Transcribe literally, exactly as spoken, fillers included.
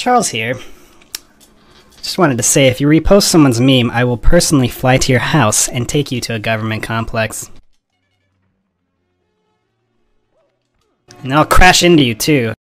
Charles here. Just wanted to say, if you repost someone's meme, I will personally fly to your house and take you to a government complex. And I'll crash into you too.